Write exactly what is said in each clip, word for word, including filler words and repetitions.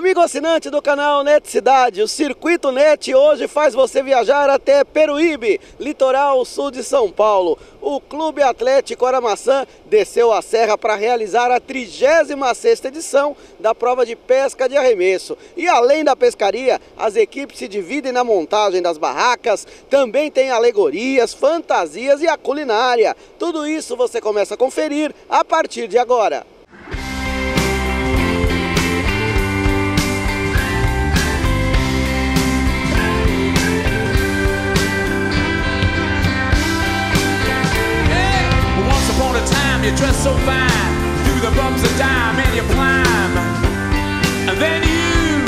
Amigo assinante do canal Net Cidade, o Circuito Net hoje faz você viajar até Peruíbe, litoral sul de São Paulo. O Clube Atlético Aramaçã desceu a serra para realizar a trigésima sexta edição da prova de pesca de arremesso. E além da pescaria, as equipes se dividem na montagem das barracas, também tem alegorias, fantasias e a culinária. Tudo isso você começa a conferir a partir de agora. You dress so fine, through the bumps of dime and you climb, and then you,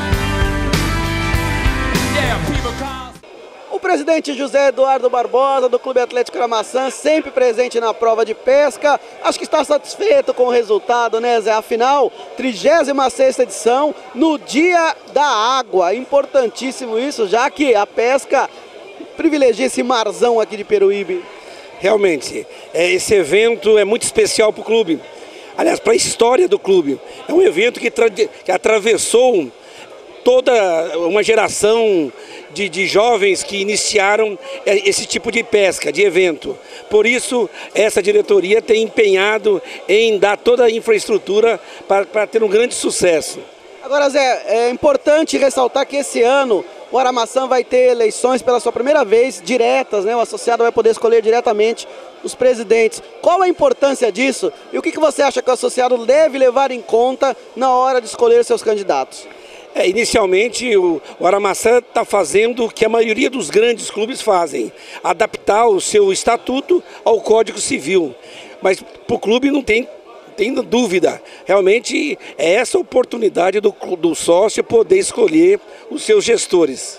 yeah, people call. O presidente José Eduardo Barbosa, do Clube Atlético Aramaçã, sempre presente na prova de pesca. Acho que está satisfeito com o resultado, né, Zé? Afinal, trigésima sexta edição, no Dia da Água. Importantíssimo isso, já que a pesca privilegia esse marzão aqui de Peruíbe. Realmente, é, esse evento é muito especial para o clube, aliás, para a história do clube. É um evento que, que atravessou toda uma geração de, de jovens que iniciaram esse tipo de pesca, de evento. Por isso, essa diretoria tem empenhado em dar toda a infraestrutura para, para ter um grande sucesso. Agora, Zé, é importante ressaltar que esse ano o Aramaçã vai ter eleições pela sua primeira vez diretas, né? O associado vai poder escolher diretamente os presidentes. Qual a importância disso e o que você acha que o associado deve levar em conta na hora de escolher seus candidatos? É, inicialmente, o, o Aramaçã está fazendo o que a maioria dos grandes clubes fazem, adaptar o seu estatuto ao Código Civil. Mas para o clube não tem Tem dúvida, realmente é essa oportunidade do, do sócio poder escolher os seus gestores.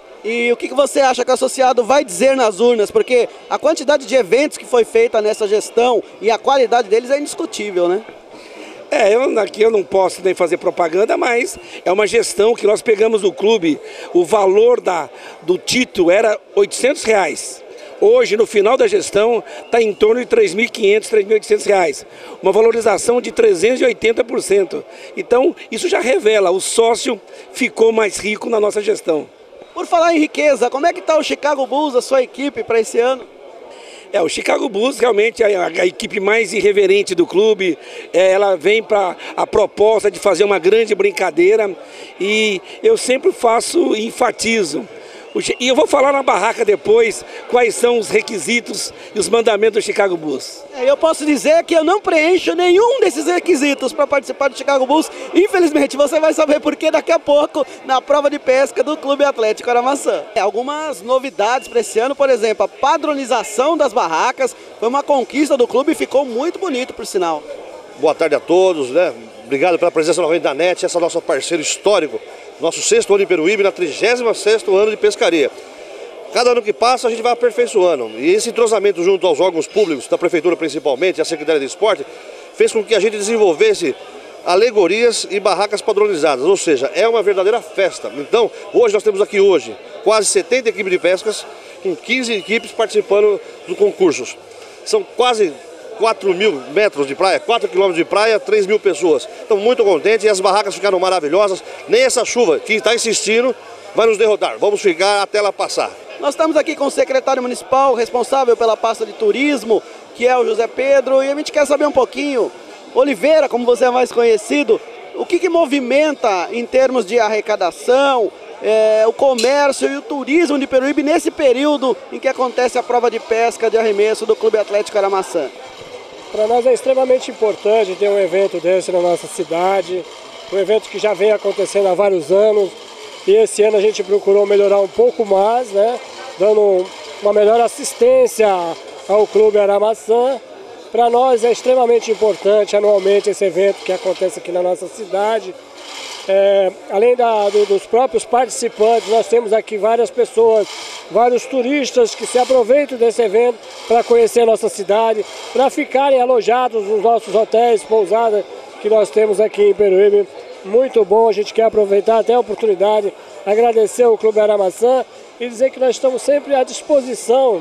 E o que você acha que o associado vai dizer nas urnas? Porque a quantidade de eventos que foi feita nessa gestão e a qualidade deles é indiscutível, né? É, eu, aqui eu não posso nem fazer propaganda, mas é uma gestão que nós pegamos do clube, o valor da, do título era oitocentos reais. Hoje, no final da gestão, está em torno de três mil e quinhentos, três mil e oitocentos reais. Uma valorização de trezentos e oitenta por cento. Então, isso já revela, o sócio ficou mais rico na nossa gestão. Por falar em riqueza, como é que está o Chicago Bulls, a sua equipe, para esse ano? É, o Chicago Bulls realmente é a, a equipe mais irreverente do clube. É, ela vem para a proposta de fazer uma grande brincadeira e eu sempre faço e enfatizo. E eu vou falar na barraca depois quais são os requisitos e os mandamentos do Chicago Bulls. É, eu posso dizer que eu não preencho nenhum desses requisitos para participar do Chicago Bulls. Infelizmente, você vai saber por que daqui a pouco na prova de pesca do Clube Atlético Aramaçã. É, algumas novidades para esse ano, por exemplo, a padronização das barracas foi uma conquista do clube e ficou muito bonito, por sinal. Boa tarde a todos, né? Obrigado pela presença novamente da NET, essa é nosso parceiro histórico. Nosso sexto ano em Peruíbe, na trigésima sexta ano de pescaria. Cada ano que passa a gente vai aperfeiçoando. E esse entrosamento junto aos órgãos públicos, da Prefeitura principalmente, e a Secretaria de Esporte, fez com que a gente desenvolvesse alegorias e barracas padronizadas. Ou seja, é uma verdadeira festa. Então, hoje nós temos aqui hoje quase setenta equipes de pescas, com quinze equipes participando dos concursos. São quase quatro mil metros de praia, quatro quilômetros de praia, três mil pessoas. Estamos muito contentes e as barracas ficaram maravilhosas. Nem essa chuva que está insistindo vai nos derrotar. Vamos ficar até ela passar. Nós estamos aqui com o secretário municipal responsável pela pasta de turismo, que é o José Pedro, e a gente quer saber um pouquinho, Oliveira, como você é mais conhecido, o que, que movimenta em termos de arrecadação, é, o comércio e o turismo de Peruíbe nesse período em que acontece a prova de pesca de arremesso do Clube Atlético Aramaçã? Para nós é extremamente importante ter um evento desse na nossa cidade, um evento que já vem acontecendo há vários anos e esse ano a gente procurou melhorar um pouco mais, né, dando uma melhor assistência ao Clube Aramaçã. Para nós é extremamente importante anualmente esse evento que acontece aqui na nossa cidade. É, além da, do, dos próprios participantes, nós temos aqui várias pessoas, vários turistas que se aproveitam desse evento para conhecer a nossa cidade, para ficarem alojados nos nossos hotéis, pousadas que nós temos aqui em Peruíbe. Muito bom, a gente quer aproveitar até a oportunidade, agradecer ao Clube Aramaçã e dizer que nós estamos sempre à disposição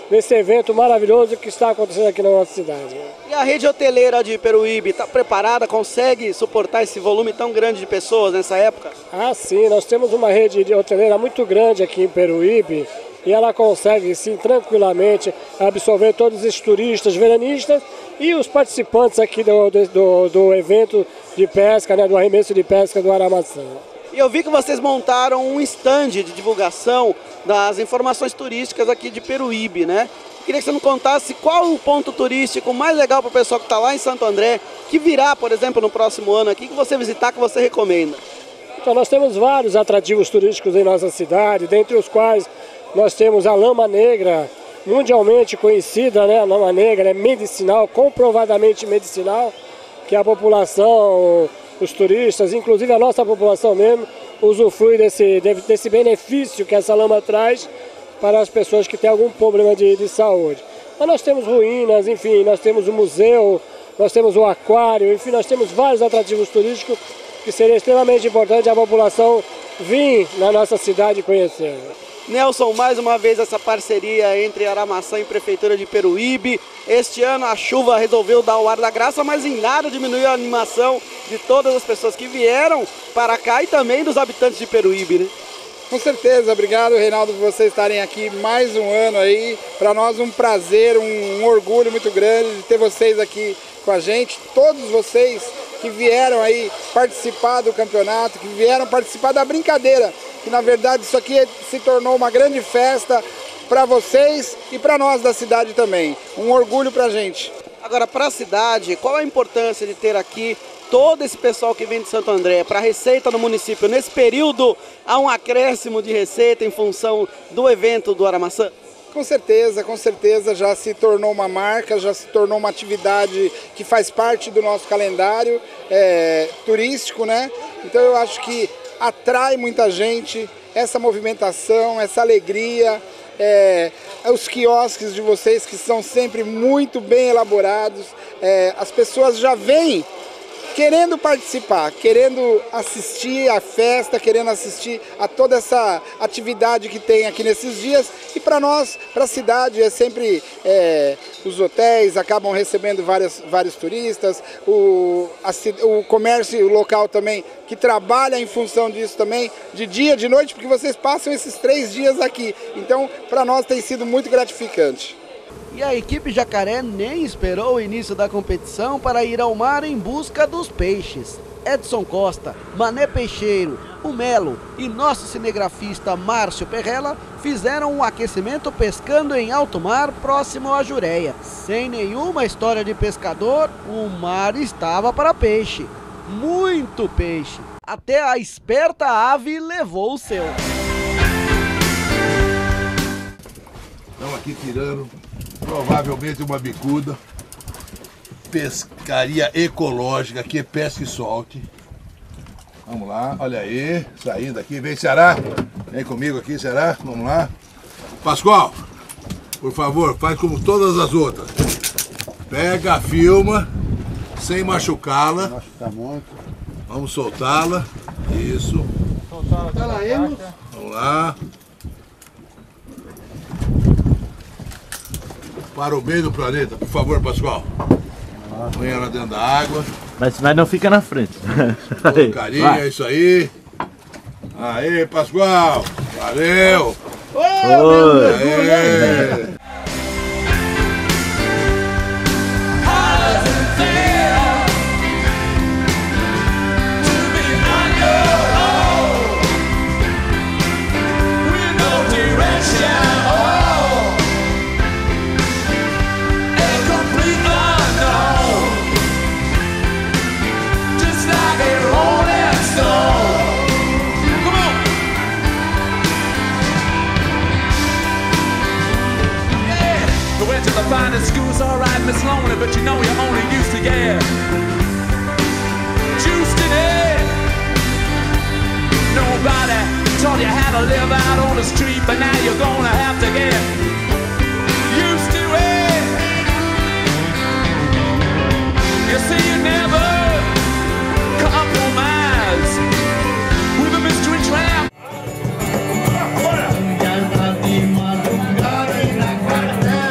nesse evento maravilhoso que está acontecendo aqui na nossa cidade. E a rede hoteleira de Peruíbe está preparada, consegue suportar esse volume tão grande de pessoas nessa época? Ah, sim, nós temos uma rede hoteleira muito grande aqui em Peruíbe e ela consegue, sim, tranquilamente absorver todos esses turistas, veranistas e os participantes aqui do, do, do evento de pesca, né, do arremesso de pesca do Aramaçã. E eu vi que vocês montaram um stand de divulgação das informações turísticas aqui de Peruíbe, né? Queria que você me contasse qual o ponto turístico mais legal para o pessoal que está lá em Santo André, que virá, por exemplo, no próximo ano aqui, que você visitar, que você recomenda. Então, nós temos vários atrativos turísticos em nossa cidade, dentre os quais nós temos a Lama Negra, mundialmente conhecida, né? A Lama Negra é medicinal, comprovadamente medicinal, que a população, os turistas, inclusive a nossa população mesmo, usufrui desse, desse benefício que essa lama traz para as pessoas que têm algum problema de, de saúde. Mas nós temos ruínas, enfim, nós temos o museu, nós temos o aquário, enfim, nós temos vários atrativos turísticos que seria extremamente importante a população vir na nossa cidade conhecer. Nelson, mais uma vez essa parceria entre Aramaçã e Prefeitura de Peruíbe. Este ano a chuva resolveu dar o ar da graça, mas em nada diminuiu a animação de todas as pessoas que vieram para cá e também dos habitantes de Peruíbe, né? Com certeza, obrigado, Reinaldo, por vocês estarem aqui mais um ano aí. Para nós um prazer, um, um orgulho muito grande de ter vocês aqui com a gente, todos vocês que vieram aí participar do campeonato, que vieram participar da brincadeira, que na verdade isso aqui se tornou uma grande festa para vocês e para nós da cidade também. Um orgulho para a gente. Agora, para a cidade, qual a importância de ter aqui todo esse pessoal que vem de Santo André para a receita do município? Nesse período, há um acréscimo de receita em função do evento do Aramaçã? Com certeza, com certeza já se tornou uma marca, já se tornou uma atividade que faz parte do nosso calendário é, turístico, né? Então eu acho que atrai muita gente, essa movimentação, essa alegria, é, os quiosques de vocês que são sempre muito bem elaborados, é, as pessoas já vêm querendo participar, querendo assistir à festa, querendo assistir a toda essa atividade que tem aqui nesses dias. E para nós, para a cidade, é sempre é, os hotéis acabam recebendo várias, vários turistas, o, a, o comércio local também, que trabalha em função disso também, de dia, de noite, porque vocês passam esses três dias aqui. Então, para nós tem sido muito gratificante. E a equipe Jacaré nem esperou o início da competição para ir ao mar em busca dos peixes. Edson Costa, Mané Peixeiro, o Melo e nosso cinegrafista Márcio Perrella fizeram um aquecimento pescando em alto mar próximo à Jureia. Sem nenhuma história de pescador, o mar estava para peixe. Muito peixe. Até a esperta ave levou o seu. Estamos aqui tirando provavelmente uma bicuda. Pescaria ecológica, aqui é pesca e solte. Vamos lá, olha aí, saindo aqui, vem Ceará, vem comigo aqui Ceará, vamos lá. Pascoal, por favor, faz como todas as outras. Pega, filma, sem machucá-la. Machucar muito. Vamos soltá-la, isso. Soltá-la. Vamos lá. Para o bem do planeta, por favor, Pascoal. Põe ela dentro da água. Mas, mas não fica na frente. Com carinho, é isso aí. Aê, Pascoal. Valeu. Oi. Aê. The finest school's alright, Miss Lonely, but you know you're only used to get juiced in it. Nobody taught you how to live out on the street, but now you're gonna have to get used to it. You see, you never compromise with a mystery trap. Agora!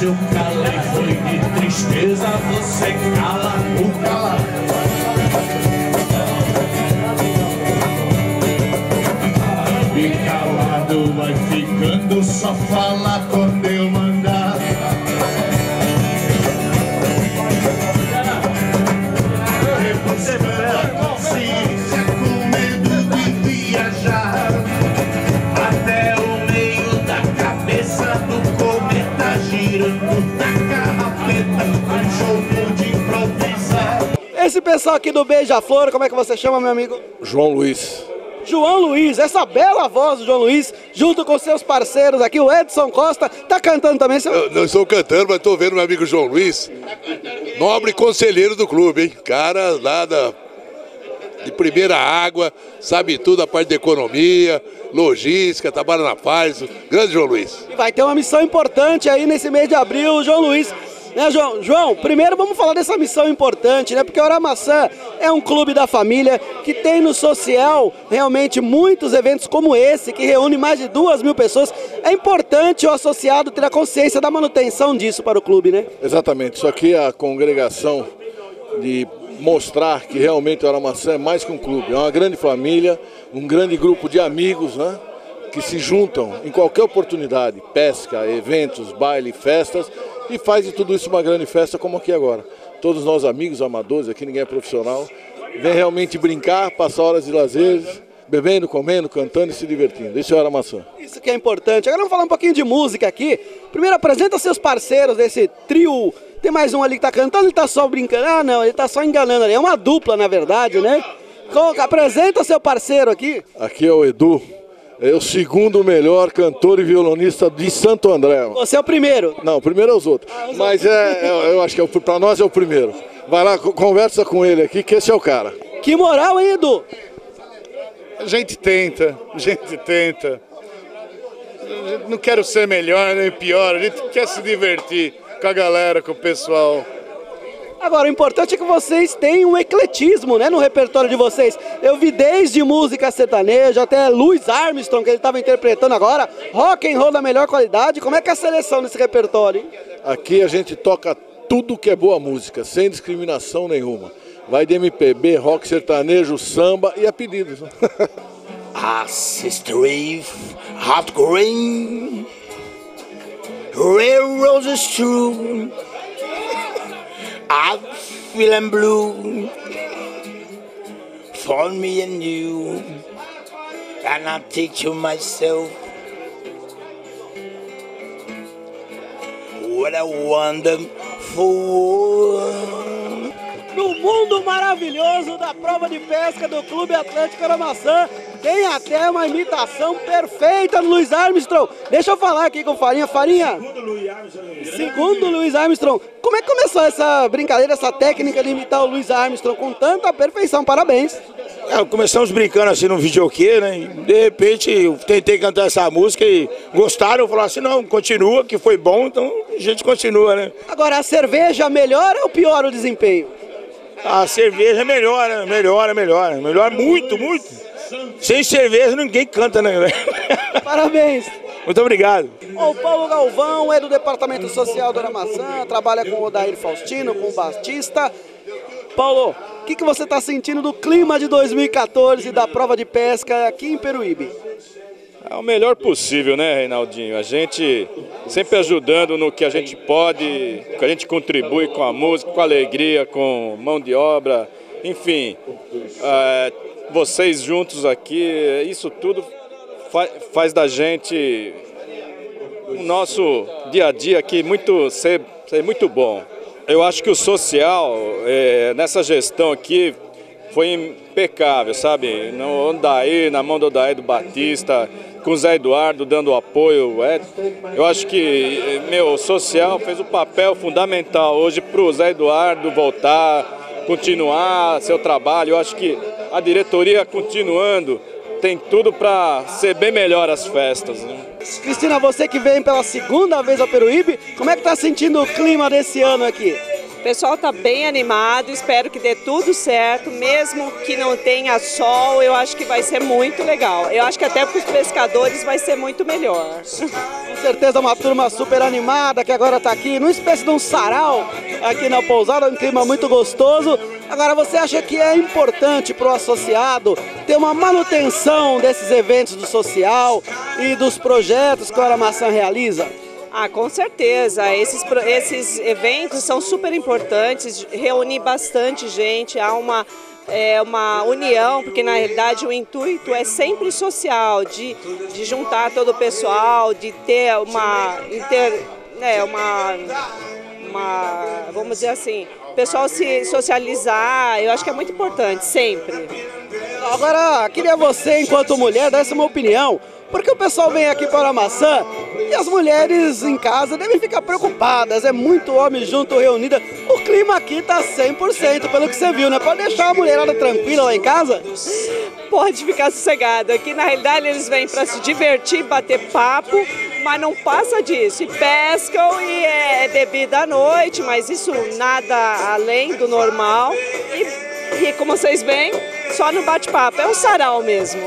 noite eu calei, foi de tristeza, você cala por calar. E calado vai ficando, só fala quando eu mandar. Você pela consciência com medo de viajar até o meio da cabeça do cometa girando na carrapeta, um jogo de improvisar. Esse pessoal aqui do Beija-Flor, como é que você chama, meu amigo? João Luiz. João Luiz, essa bela voz do João Luiz, junto com seus parceiros aqui, o Edson Costa, tá cantando também, seu... Eu não estou cantando, mas estou vendo meu amigo João Luiz, nobre conselheiro do clube, hein? Cara lá da, de primeira água, sabe tudo, a parte de economia, logística, trabalha na paz, grande João Luiz. Vai ter uma missão importante aí nesse mês de abril, o João Luiz. Né, João? João, primeiro vamos falar dessa missão importante, né? Porque a Oramaçã é um clube da família que tem no social realmente muitos eventos como esse, que reúne mais de duas mil pessoas. É importante o associado ter a consciência da manutenção disso para o clube, né? Exatamente, isso aqui é a congregação de mostrar que realmente a Oramaçã é mais que um clube, é uma grande família, um grande grupo de amigos, né? Que se juntam em qualquer oportunidade, pesca, eventos, baile, festas, e faz de tudo isso uma grande festa como aqui agora. Todos nós amigos, amadores, aqui ninguém é profissional, vem realmente brincar, passar horas de lazer, bebendo, comendo, cantando e se divertindo. Isso é a Oramaçã. Isso que é importante. Agora vamos falar um pouquinho de música aqui. Primeiro apresenta seus parceiros desse trio. Tem mais um ali que tá cantando, ele tá só brincando? Ah não, ele tá só enganando ali. É uma dupla na verdade, né? Apresenta seu parceiro aqui. Aqui é o Edu. É o segundo melhor cantor e violonista de Santo André. Você é o primeiro? Não, o primeiro é os outros. Ah, os Mas outros. É, eu, eu acho que é, para nós é o primeiro. Vai lá, conversa com ele aqui, que esse é o cara. Que moral, hein, Edu? A gente tenta, a gente tenta. Não quero ser melhor nem pior, a gente quer se divertir com a galera, com o pessoal. Agora, o importante é que vocês têm um ecletismo, né, no repertório de vocês. Eu vi desde música sertaneja até Louis Armstrong, que ele estava interpretando agora, rock and roll da melhor qualidade. Como é que é a seleção desse repertório, hein? Aqui a gente toca tudo que é boa música, sem discriminação nenhuma. Vai de M P B, rock sertanejo, samba e a pedidos. A sister Eve, hot green, red roses true. I'm feeling blue for me and you, and I think to myself, what a wonderful world. No mundo maravilhoso da prova de pesca do Clube Atlético Oramaçã, tem até uma imitação perfeita do Louis Armstrong. Deixa eu falar aqui com o Farinha. Farinha, segundo o Louis Armstrong, como é que começou essa brincadeira, essa técnica de imitar o Louis Armstrong com tanta perfeição? Parabéns. É, começamos brincando assim no videokê, né? E de repente eu tentei cantar essa música e gostaram, falaram assim, não, continua, que foi bom, então a gente continua, né? Agora, a cerveja melhora ou piora o desempenho? A cerveja melhora, melhora, melhora, melhora muito, muito. Sem cerveja ninguém canta, né? Parabéns. Muito obrigado. O Paulo Galvão é do Departamento Social do Oramaçã, trabalha com o Odair Faustino, com o Batista. Paulo, o que, que você está sentindo do clima de dois mil e quatorze da prova de pesca aqui em Peruíbe? É o melhor possível, né, Reinaldinho? A gente sempre ajudando no que a gente pode, que a gente contribui com a música, com a alegria, com mão de obra, enfim. É, vocês juntos aqui, isso tudo fa faz da gente o nosso dia a dia aqui muito, ser, ser muito bom. Eu acho que o social, é, nessa gestão aqui, foi impecável, sabe? No Odair, na mão do Odair do Batista, com o Zé Eduardo dando apoio. É, eu acho que meu, o social fez o papel fundamental hoje para o Zé Eduardo voltar, continuar seu trabalho. Eu acho que a diretoria continuando tem tudo para ser bem melhor as festas, né? Cristina, você que vem pela segunda vez ao Peruíbe, como é que está sentindo o clima desse ano aqui? O pessoal está bem animado, espero que dê tudo certo, mesmo que não tenha sol, eu acho que vai ser muito legal. Eu acho que até para os pescadores vai ser muito melhor. Com certeza uma turma super animada que agora está aqui, numa espécie de um sarau aqui na pousada, um clima muito gostoso. Agora, você acha que é importante para o associado ter uma manutenção desses eventos do social e dos projetos que o Aramaçã realiza? Ah, com certeza. Esses, esses eventos são super importantes, reúnem bastante gente, há uma, é, uma união, porque na realidade o intuito é sempre social, de, de juntar todo o pessoal, de ter uma, inter, né, uma, uma, vamos dizer assim, o pessoal se socializar, eu acho que é muito importante, sempre. Agora, queria você, enquanto mulher, dar uma opinião, porque o pessoal vem aqui para a maçã e as mulheres em casa devem ficar preocupadas, é muito homem junto, reunida. O clima aqui está cem por cento, pelo que você viu, né? Pode deixar a mulherada tranquila lá em casa? Pode ficar sossegado. Aqui, na realidade, eles vêm para se divertir, bater papo, mas não passa disso. E pescam e é bebida à noite, mas isso nada além do normal. E, e como vocês veem, só no bate-papo. É um sarau mesmo.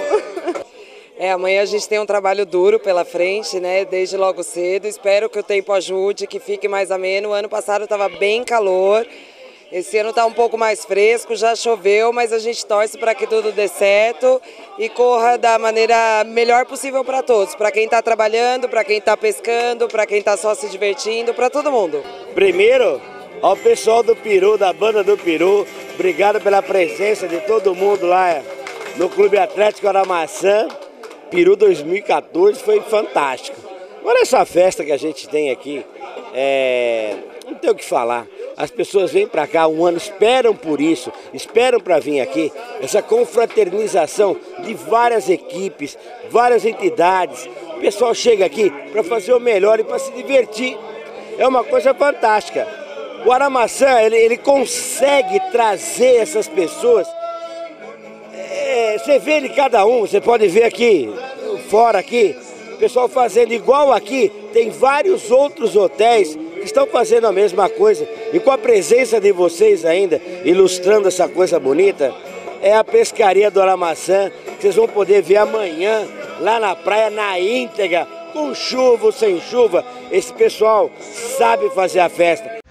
É, amanhã a gente tem um trabalho duro pela frente, né, desde logo cedo. Espero que o tempo ajude, que fique mais ameno. O ano passado estava bem calor, esse ano está um pouco mais fresco, já choveu, mas a gente torce para que tudo dê certo e corra da maneira melhor possível para todos. Para quem está trabalhando, para quem está pescando, para quem está só se divertindo, para todo mundo. Primeiro, ao pessoal do Peru, da banda do Peru, obrigado pela presença de todo mundo lá no Clube Atlético Aramaçã. Peru dois mil e quatorze foi fantástico. Agora essa festa que a gente tem aqui, é... não tem o que falar. As pessoas vêm para cá um ano, esperam por isso, esperam para vir aqui. Essa confraternização de várias equipes, várias entidades. O pessoal chega aqui para fazer o melhor e para se divertir. É uma coisa fantástica. O Aramaçã, ele, ele consegue trazer essas pessoas. É, você vê ele cada um, você pode ver aqui, fora aqui, o pessoal fazendo igual aqui, tem vários outros hotéis que estão fazendo a mesma coisa. E com a presença de vocês ainda, ilustrando essa coisa bonita, é a pescaria do Aramaçã, que vocês vão poder ver amanhã, lá na praia, na íntegra, com chuva ou sem chuva. Esse pessoal sabe fazer a festa.